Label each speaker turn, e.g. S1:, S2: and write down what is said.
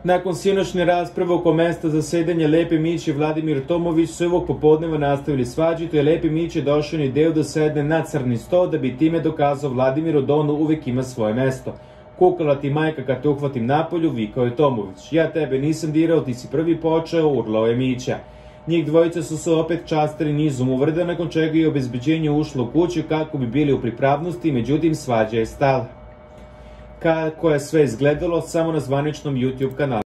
S1: Nakon sinoćne rasprave oko mesta zasedanja Lepe Mić i Vladimir Tomović su ovog popodneva nastavili svađu, je Lepe Mić je došao na ideju da sedne na crni sto da bi time dokazao Vladimiru da on uvek ima svoje mesto. Kukala ti majka kad te uhvatim napolju, vikao je Tomović. Ja tebe nisam dirao, ti si prvi počeo, urlao je Mića. Njih dvojica su se opet častili nizom uvreda, nakon čega je obezbeđenje ušlo u kuću kako bi bili u pripravnosti, međutim svađa je stala. Kako je sve izgledalo samo na zvaničnom YouTube kanalu.